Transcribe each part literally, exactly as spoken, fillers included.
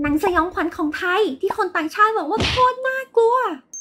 หนังสยองขวัญของไทยที่คนต่างชาติบอกว่าโคตรน่ากลัว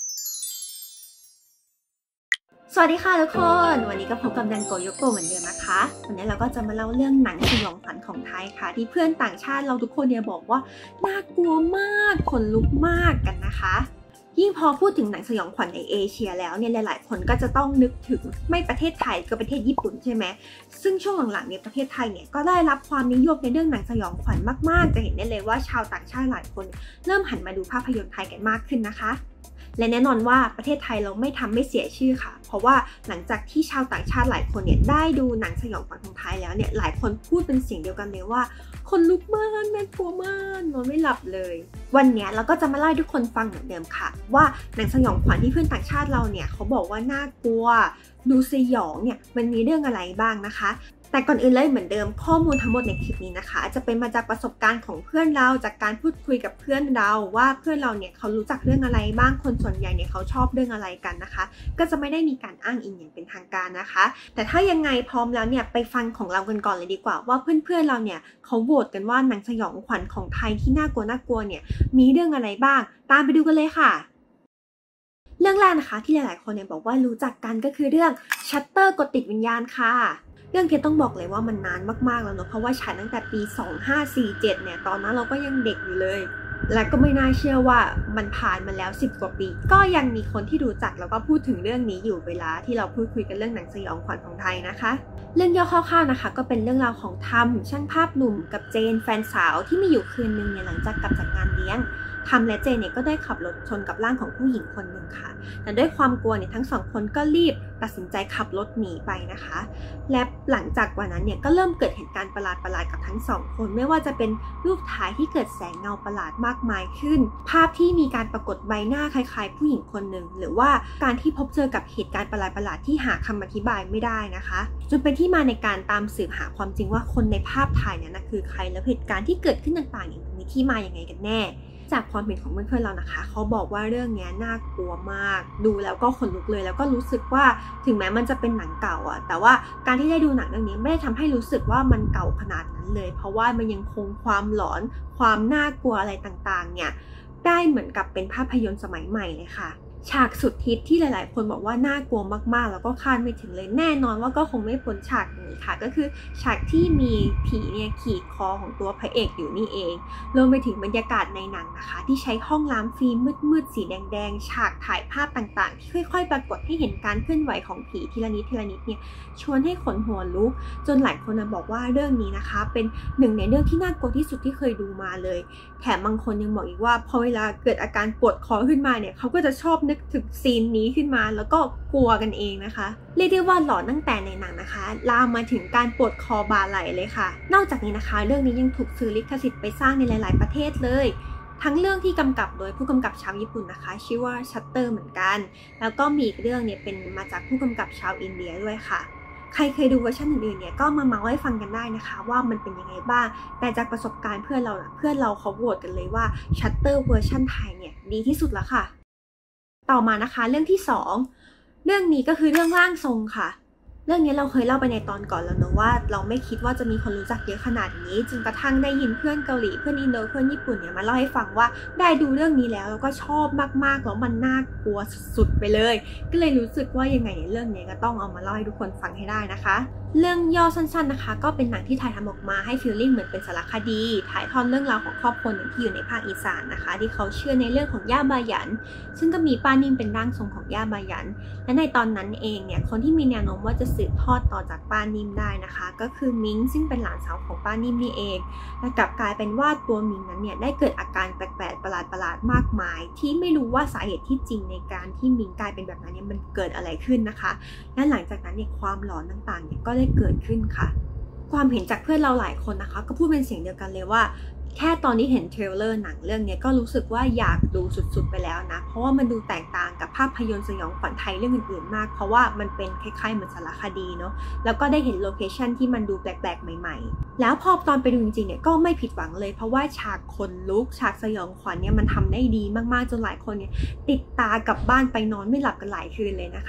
สวัสดีค่ะทุกคนวันนี้ก็พบกับดันโกโยโกะเหมือนเดิมนะคะวันนี้เราก็จะมาเล่าเรื่องหนังสยองขวัญของไทยค่ะที่เพื่อนต่างชาติเราทุกคนเนี่ยบอกว่าน่ากลัวมากขนลุกมากกันนะคะยิ่งพอพูดถึงหนังสยองขวัญในเอเชียแล้วเนี่ยหลายๆคนก็จะต้องนึกถึงไม่ประเทศไทยก็ประเทศญี่ปุ่นใช่ไหมซึ่งช่วงหลังๆเนี่ยประเทศไทยเนี่ยก็ได้รับความนิยมในเรื่องหนังสยองขวัญมากๆจะเห็นได้เลยว่าชาวต่างชาติหลายคนเริ่มหันมาดูภาพยนตร์ไทยกันมากขึ้นนะคะและแน่นอนว่าประเทศไทยเราไม่ทำไม่เสียชื่อค่ะเพราะว่าหลังจากที่ชาวต่างชาติหลายคนเนี่ยได้ดูหนังสยองขวัญของไทยแล้วเนี่ยหลายคนพูดเป็นเสียงเดียวกันเลยว่าคนลุกมากน่ากลัวมากนอนไม่หลับเลยวันนี้เราก็จะมาเล่าให้ทุกคนฟังเหมือนเดิมค่ะว่าหนังสยองขวัญที่เพื่อนต่างชาติเราเนี่ยเขาบอกว่าน่ากลัวดูสยองเนี่ยมันมีเรื่องอะไรบ้างนะคะแต่ก่อนอื่นเลยเหมือนเดิมข้อมูลทั้งหมดในคลิปนี้นะคะจะเป็นมาจากประสบการณ์ของเพื่อนเราจากการพูดคุยกับเพื่อนเราว่าเพื่อนเราเนี่ยเขารู้จักเรื่องอะไรบ้างคนส่วนใหญ่เนี่ยเขาชอบเรื่องอะไรกันนะคะก็จะไม่ได้มีการอ้างอิงอย่างเป็นทางการนะคะแต่ถ้ายังไงพร้อมแล้วเนี่ยไปฟังของเรากันก่อนเลยดีกว่าว่าเพื่อนๆเราเนี่ยเขาโหวตกันว่าหนังสยองขวัญของไทยที่น่ากลัวน่ากลัวเนี่ยมีเรื่องอะไรบ้างตามไปดูกันเลยค่ะเรื่องแรกนะคะที่หลายๆคนเนี่ยบอกว่ารู้จักกันก็คือเรื่องชัตเตอร์กดติดวิญญาณค่ะเรื่องที่ต้องบอกเลยว่ามันนานมากๆแล้วเนอะเพราะว่าฉายตั้งแต่ปีสองพันห้าร้อยสี่สิบเจ็ดเนี่ยตอนนั้นเราก็ยังเด็กอยู่เลยและก็ไม่น่าเชื่อว่ามันผ่านมาแล้วสิบกว่าปีก็ยังมีคนที่รู้จักแล้วก็พูดถึงเรื่องนี้อยู่เวลาที่เราพูดคุยกันเรื่องหนังสยองขวัญของไทยนะคะเรื่องย่อคร่าวๆนะคะก็เป็นเรื่องราวของทำช่างภาพหนุ่มกับเจนแฟนสาวที่มีอยู่คืนนึงเนี่ยหลังจากกลับจากงานเลี้ยงทำและเจนเนี่ยก็ได้ขับรถชนกับร่างของผู้หญิงคนหนึ่งค่ะแต่ด้วยความกลัวเนี่ยทั้งสองคนก็รีบตัดสินใจขับรถหนีไปนะคะและหลังจากวันนั้นเนี่ยก็เริ่มเกิดเหตุการณ์ประหลาดๆกับทั้งสองคนไม่ว่าจะเป็นรูปถ่ายที่เกิดแสงเงาประหลาดมากมายขึ้นภาพที่มีการปรากฏใบหน้าคล้ายๆผู้หญิงคนหนึ่งหรือว่าการที่พบเจอกับเหตุการณ์ประหลาดๆที่หาคำอธิบายไม่ได้นะคะจนเป็นที่มาในการตามสืบหาความจริงว่าคนในภาพถ่ายเนี่ยนะคือใครและเหตุการณ์ที่เกิดขึ้นต่างๆเนี่ยมันมีที่มาอย่างไงกันแน่จากความเห็นของเพื่อนๆเรานะคะเขาบอกว่าเรื่องนี้น่ากลัวมากดูแล้วก็ขนลุกเลยแล้วก็รู้สึกว่าถึงแม้มันจะเป็นหนังเก่าอ่ะแต่ว่าการที่ได้ดูหนังเรื่องนี้ไม่ได้ทำให้รู้สึกว่ามันเก่าขนาดนั้นเลยเพราะว่ามันยังคงความหลอนความน่ากลัวอะไรต่างๆเนี่ยได้เหมือนกับเป็นภาพยนตร์สมัยใหม่เลยค่ะฉากสุดฮิตที่หลายๆคนบอกว่าน่ากลัวมากๆแล้วก็คาดไม่ถึงเลยแน่นอนว่าก็คงไม่พ้นฉากนี้ค่ะก็คือฉากที่มีผีเนี่ยขีดคอของตัวพระเอกอยู่นี่เองรวมไปถึงบรรยากาศในหนังนะคะที่ใช้ห้องล้างฟิล์มมืดๆสีแดงๆฉากถ่ายภาพต่างๆที่ค่อยๆปรากฏให้เห็นการเคลื่อนไหวของผีทีละนิดทีละนิดเนี่ยชวนให้ขนหัวลุกจนหลายคนบอกว่าเรื่องนี้นะคะเป็นหนึ่งในเรื่องที่น่ากลัวที่สุดที่เคยดูมาเลยแถมบางคนยังบอกอีกว่าพอเวลาเกิดอาการปวดคอขึ้นมาเนี่ยเขาก็จะชอบนึกถึงซีนนี้ขึ้นมาแล้วก็กลัวกันเองนะคะเรียกได้ว่าหลอนตั้งแต่ในหนังนะคะลามมาถึงการปวดคอบ่าไหล่เลยค่ะนอกจากนี้นะคะเรื่องนี้ยังถูกซื้อลิขสิทธิ์ไปสร้างในหลายๆประเทศเลยทั้งเรื่องที่กำกับโดยผู้กำกับชาวญี่ปุ่นนะคะชื่อว่าชัตเตอร์เหมือนกันแล้วก็มีอีกเรื่องเนี่ยเป็นมาจากผู้กำกับชาวอินเดียด้วยค่ะใครเคยดูเวอร์ชันอื่นๆเนี่ยก็มาเมาให้ฟังกันได้นะคะว่ามันเป็นยังไงบ้างแต่จากประสบการณ์เพื่อนเราเพื่อนเราเขาโหวตกันเลยว่าชัตเตอร์เวอร์ชันไทยเนี่ยดีที่สุดแล้วค่ะต่อมานะคะเรื่องที่สองเรื่องนี้ก็คือเรื่องร่างทรงค่ะเรื่องนี้เราเคยเล่าไปในตอนก่อนแล้วนะว่าเราไม่คิดว่าจะมีคนรู้จักเยอะขนาดนี้จนกระทั่งได้ยินเพื่อนเกาหลีเพื่อนอินโดเพื่อนญี่ปุ่นเนี่ยมาเล่าให้ฟังว่าได้ดูเรื่องนี้แล้วแล้วก็ชอบมากๆแล้วมันน่ากลัวสุดๆไปเลยก็เลยรู้สึกว่ายังไงเรื่องนี้ก็ต้องเอามาเล่าให้ทุกคนฟังให้ได้นะคะเรื่องย่อสั้นๆนะคะก็เป็นหนังที่ถ่ายทำออกมาให้ฟีลลิ่งเหมือนเป็นสารคดีถ่ายทอดเรื่องราวของครอบครัวหนึ่งที่อยู่ในภาคอีสานนะคะที่เขาเชื่อในเรื่องของย่าบายันซึ่งก็มีป้านิ่มเป็นร่างทรงของย่าบายันและในตอนนั้นเองเนี่ยคนที่มีแนวโน้มว่าจะสืบทอดต่อจากป้านิ่มได้นะคะก็คือมิงซึ่งเป็นหลานสาวของป้านิ่มนี่เองและกลับกลายเป็นว่าตัวมิงนั้นเนี่ยได้เกิดอาการแปลกๆประหลาดๆมากมายที่ไม่รู้ว่าสาเหตุที่จริงในการที่มิงกลายเป็นแบบนั้นเนี่ยมันเกิดอะไรขึ้นนะคะและหลังจากนั้นเนี่ยความหลอนต่างๆเนี่ยก็ได้เกิดขึ้นค่ะความเห็นจากเพื่อนเราหลายคนนะคะก็พูดเป็นเสียงเดียวกันเลยว่าแค่ตอนที่เห็นเทรลเลอร์หนังเรื่องนี้ก็รู้สึกว่าอยากดูสุดๆไปแล้วนะเพราะว่ามันดูแตกต่างกับภาพยนตร์สยองขวัญไทยเรื่องอื่นๆมากเพราะว่ามันเป็นคล้ายๆเหมือนสารคดีเนาะแล้วก็ได้เห็นโลเคชั่นที่มันดูแปลกๆใหม่ๆแล้วพอตอนไปดูจริงๆเนี่ยก็ไม่ผิดหวังเลยเพราะว่าฉากขนลุกฉากสยองขวัญเนี่ยมันทำได้ดีมากๆจนหลายคนเนี่ยติดตากลับบ้านไปนอนไม่หลับกันหลายคืนเลยนะคะ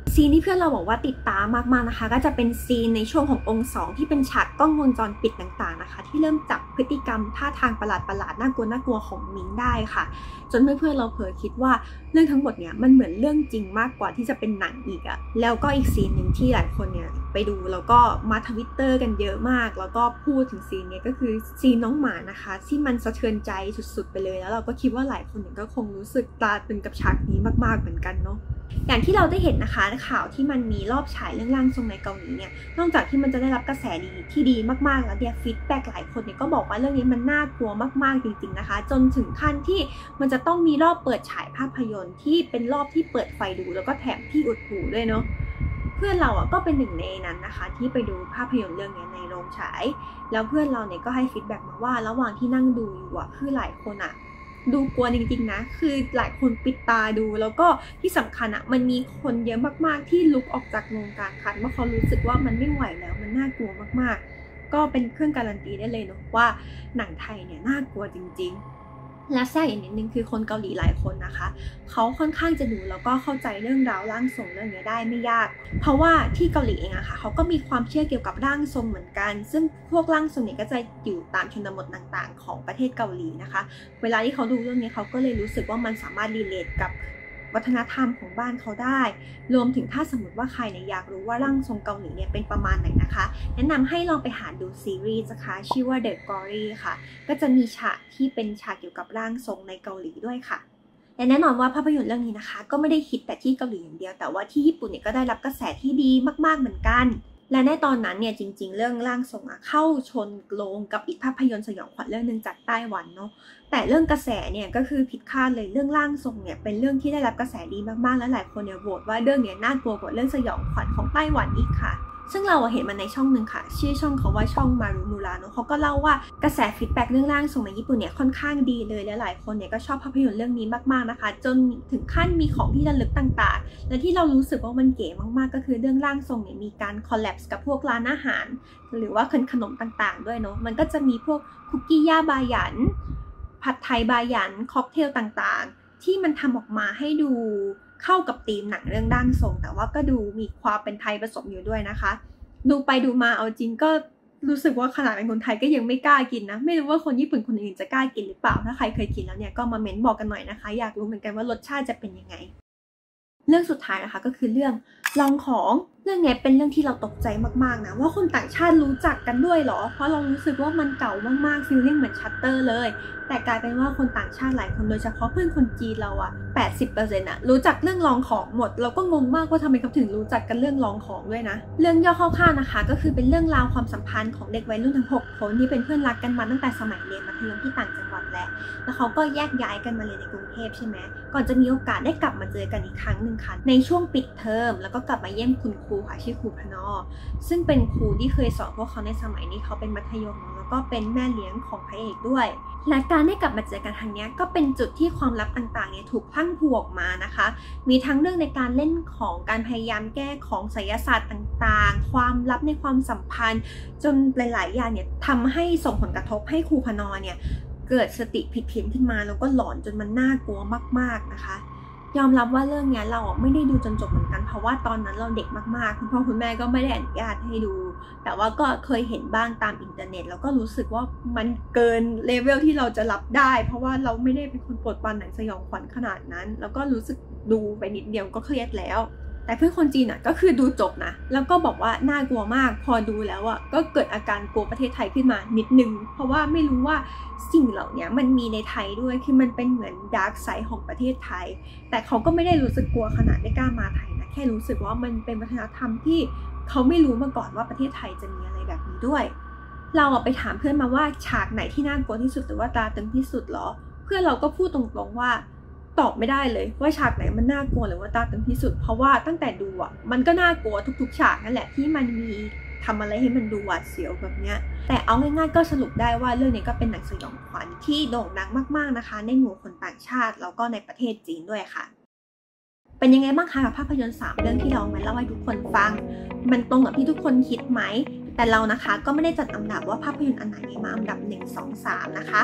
ซีนที่เพื่อนเราบอกว่าติดตามมากๆนะคะก็จะเป็นซีนในช่วงขององค์สองที่เป็นฉากกล้องวงจรปิดต่างๆนะคะที่เริ่มจับพฤติกรรมท่าทางประหลาดๆน่ากลัวน่ากลัวของมิงได้ค่ะจนเพื่อนๆเราเผลอคิดว่าเรื่องทั้งหมดเนี่ยมันเหมือนเรื่องจริงมากกว่าที่จะเป็นหนังอีกอะแล้วก็อีกซีนหนึ่งที่หลายคนเนี่ยไปดูแล้วก็มาทวิตเตอร์กันเยอะมากแล้วก็พูดถึงซีนนี้ก็คือซีนน้องหมานะคะที่มันสะเทือนใจสุดๆไปเลยแล้วเราก็คิดว่าหลายคนเนี่ยก็คงรู้สึกตาตึงกับฉากนี้มากๆเหมือนกันเนาะอย่างที่เราได้เห็นนะคะข่าวที่มันมีรอบฉายเรื่องร่างทรงในเกาหลีเนี่ยนอกจากที่มันจะได้รับกระแสดีที่ดีมากๆแล้วเนี่ยฟีดแบ็กหลายคนเนี่ยก็บอกว่าเรื่องนี้มันน่ากลัวมากๆจริงๆนะคะจนถึงขั้นที่มันจะต้องมีรอบเปิดฉายภาพยนตร์ที่เป็นรอบที่เปิดไฟดูแล้วก็แถมที่อุดหูด้วยเนาะเพื่อนเราอ่ะก็เป็นหนึ่งในนั้นนะคะที่ไปดูภาพยนตร์เรื่องนี้ในโรงฉายแล้วเพื่อนเราเนี่ยก็ให้ฟีดแบ็กมาว่าระหว่างที่นั่งดูอยู่อ่ะคือหลายคนอ่ะดูกลัวจริงๆนะคือหลายคนปิดตาดูแล้วก็ที่สำคัญอ่ะมันมีคนเยอะมากๆที่ลุกออกจากโรงกลางคันเมื่อเขารู้สึกว่ามันไม่ไหวแล้วมันน่ากลัวมากๆก็เป็นเครื่องการันตีได้เลยเนาะว่าหนังไทยเนี่ยน่ากลัวจริงๆและแทรกอีกนิดนึงคือคนเกาหลีหลายคนนะคะเขาค่อนข้างจะดูแล้วก็เข้าใจเรื่องราวร่างทรงเรื่องนี้ได้ไม่ยากเพราะว่าที่เกาหลีเองอะค่ะเขาก็มีความเชื่อเกี่ยวกับร่างทรงเหมือนกันซึ่งพวกร่างทรงเนี่ยก็จะอยู่ตามชนบทต่างๆของประเทศเกาหลีนะคะเวลาที่เขาดูเรื่องนี้เขาก็เลยรู้สึกว่ามันสามารถรีเลทกับวัฒนธรรมของบ้านเขาได้รวมถึงถ้าสมมติว่าใครเนี่ยอยากรู้ว่าร่างทรงเกาหลีเนี่ยเป็นประมาณไหนนะคะแนะนำให้ลองไปหาดูซีรีส์นะคะชื่อว่า The Glory ค่ะก็จะมีฉากที่เป็นฉากเกี่ยวกับร่างทรงในเกาหลีด้วยค่ะและแน่นอนว่าภาพยนตร์เรื่องนี้นะคะก็ไม่ได้ฮิตแต่ที่เกาหลีอย่างเดียวแต่ว่าที่ญี่ปุ่นเนี่ยก็ได้รับกระแสที่ดีมากๆเหมือนกันและในตอนนั้นเนี่ยจริงๆเรื่องร่างทรงอะเข้าชนโรงกับอีกภาพยนตร์สยองขวัญเรื่องนึงจากไต้หวันเนาะแต่เรื่องกระแสเนี่ยก็คือผิดคาดเลยเรื่องร่างทรงเนี่ยเป็นเรื่องที่ได้รับกระแสดีมากๆและหลายคนเนี่ยโหวตว่าเรื่องนี้น่ากลัวกว่าเรื่องสยองขวัญของไต้หวันอีกค่ะซึ่งเราเห็นมันในช่องหนึ่งค่ะชื่อช่องเขาว่าช่องมารุมูราเนาะเขาก็เล่าว่ากระแสฟีดแบ็กเรื่องร่างทรงในญี่ปุ่นเนี่ยค่อนข้างดีเลยและหลายคนเนี่ยก็ชอบภาพยนตร์เรื่องนี้มากๆนะคะจนถึงขั้นมีของที่ระลึกต่างๆและที่เรารู้สึกว่ามันเก๋มากๆก็คือเรื่องร่างทรงเนี่ยมีการคอลแลบกับพวกร้านอาหารหรือว่าขนมต่างๆด้วยเนาะมันก็จะมีพวกคุกกี้ย่าบาหยันผัดไทยบาหยันค็อกเทลต่างๆที่มันทำออกมาให้ดูเข้ากับธีมหนังเรื่องร่างทรงแต่ว่าก็ดูมีความเป็นไทยผสมอยู่ด้วยนะคะดูไปดูมาเอาจริงก็รู้สึกว่าขนาดเป็นคนไทยก็ยังไม่กล้ากินนะไม่รู้ว่าคนญี่ปุ่นคนอื่นจะกล้ากินหรือเปล่าถ้าใครเคยกินแล้วเนี่ยก็มาเม้นบอกกันหน่อยนะคะอยากรู้เหมือนกันว่ารสชาติจะเป็นยังไงเรื่องสุดท้ายนะคะก็คือเรื่องลองของเรื่องนี้เป็นเรื่องที่เราตกใจมากๆนะว่าคนต่างชาติรู้จักกันด้วยเหรอเพราะเรารู้สึกว่ามันเก่ามากๆฟีลลิ่งเหมือนชัตเตอร์เลยแต่กลายเป็นว่าคนต่างชาติหลายคนโดยเฉพาะเพื่อนคนจีนเราอะ แปดสิบเปอร์เซ็นต์ อะรู้จักเรื่องลองของหมดเราก็งงมากว่าทำไมเขาถึงรู้จักกันเรื่องลองของด้วยนะเรื่องย่อคร่าวๆนะคะก็คือเป็นเรื่องราวความสัมพันธ์ของเด็กวัยรุ่นทั้งหกคนที่เป็นเพื่อนรักกันมาตั้งแต่สมัยเรียนมัธยมที่ต่างจังหวัดแหละแล้วเขาก็แยกย้ายกันมาเรียนในกรุงเทพใช่ไหมก่อนจะมีโอกาสได้กลับมาเจอกันอีกครั้งหนึ่งค่ะในช่วงปิดเทอมแล้วก็กลับมาเยี่ยมคุณครูค่ะชื่อครูพนอซึ่งเป็นครูที่เคยสอนพวกเขาในสมัยนี้เขาเป็นมัธยมแล้วก็เป็นแม่เลี้ยงของพระเอกด้วยและการได้กลับมาเจอกันครั้งนี้ก็เป็นจุดที่ความลับต่างๆเนี่ยถูกพลั่งพลูออกมานะคะมีทั้งเรื่องในการเล่นของการพยายามแก้ของไสยศาสตร์ต่างๆความลับในความสัมพันธ์จนหลายๆอย่างเนี่ยทำให้ส่งผลกระทบให้ครูพนอเนี่ยเกิดสติผิดเพี้ยนขึ้นมาแล้วก็หลอนจนมันน่ากลัวมากๆนะคะยอมรับว่าเรื่องนี้เราไม่ได้ดูจนจบเหมือนกันเพราะว่าตอนนั้นเราเด็กมากๆคุณพ่อคุณแม่ก็ไม่ได้อนุญาตให้ดูแต่ว่าก็เคยเห็นบ้างตามอินเทอร์เน็ตแล้วก็รู้สึกว่ามันเกินเลเวลที่เราจะรับได้เพราะว่าเราไม่ได้เป็นคนโปรดปรานหนังสยองขวัญขนาดนั้นแล้วก็รู้สึกดูไปนิดเดียวก็เครียดแล้วแต่เพื่อนคนจีนอ่ะก็คือดูจบนะแล้วก็บอกว่าน่ากลัวมากพอดูแล้วอ่ะก็เกิดอาการกลัวประเทศไทยขึ้นมานิดนึงเพราะว่าไม่รู้ว่าสิ่งเหล่านี้มันมีในไทยด้วยคือมันเป็นเหมือนดาร์กไซด์ของประเทศไทยแต่เขาก็ไม่ได้รู้สึกกลัวขนาดไม่กล้ามาไทยนะแค่รู้สึกว่ามันเป็นวัฒนธรรมที่เขาไม่รู้มาก่อนว่าประเทศไทยจะมีอะไรแบบนี้ด้วยเราไปถามเพื่อนมาว่าฉากไหนที่น่ากลัวที่สุดหรือว่าตาตึงที่สุดหรอเพื่อนเราก็พูดตรงๆว่าตอบไม่ได้เลยว่าฉากไหนมันน่ากลัวหรือว่าตาตึงที่สุดเพราะว่าตั้งแต่ดูอ่ะมันก็น่ากลัวทุกๆฉากนั่นแหละที่มันมีทำอะไรให้มันดูหวาดเสียวแบบเนี้ยแต่เอาง่ายๆก็สรุปได้ว่าเรื่องนี้ก็เป็นหนังสยองขวัญที่โด่งดังมากๆนะคะในหมู่คนต่างชาติแล้วก็ในประเทศจีนด้วยค่ะเป็นยังไงบ้างคะกับภาพยนตร์สามเรื่องที่เรามาเล่าให้ทุกคนฟังมันตรงกับที่ทุกคนคิดไหมแต่เรานะคะก็ไม่ได้จัดอันดับว่าภาพยนตร์อันไหนมาอันดับหนึ่ง สอง สามนะคะ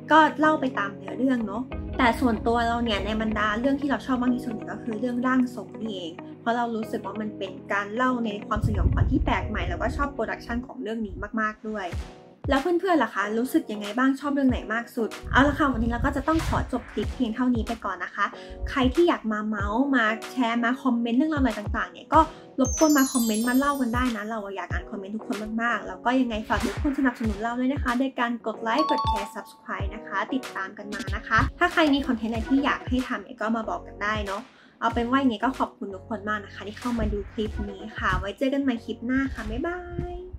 ก็เล่าไปตามเนื้อเรื่องเนาะแต่ส่วนตัวเราเนี่ยในบรรดาเรื่องที่เราชอบมากที่สุดเนี่ยก็คือเรื่องร่างทรงนี่เองเพราะเรารู้สึกว่ามันเป็นการเล่าในความสยองขวัญที่แปลกใหม่แล้วก็ชอบโปรดักชันของเรื่องนี้มากๆด้วยแล้วเพื่อนๆล่ะคะรู้สึกยังไงบ้างชอบเรื่องไหนมากสุดเอาละค่ะวันนี้เราก็จะต้องขอจบคลิปเพียงเท่านี้ไปก่อนนะคะใครที่อยากมาเมาส์มาแชร์มาคอมเมนต์เรื่องราวอะไรต่างๆเนี่ยก็รบกวนมาคอมเมนต์มาเล่ากันได้นะเราอยากอ่านคอมเมนต์ทุกคนมากๆแล้วก็ยังไงฝากทุกคนสนับสนุนเราด้วยนะคะโดยการกดไลค์กดแชร์ ซับสไครบ์ นะคะติดตามกันมานะคะถ้าใครมีคอนเทนต์อะไรที่อยากให้ทำเนี่ยก็มาบอกกันได้เนาะเอาเป็นว่าอย่างนี้ก็ขอบคุณทุกคนมากนะคะที่เข้ามาดูคลิปนี้ค่ะไว้เจอกันใหม่คลิปหน้าค่ะบ๊ายบาย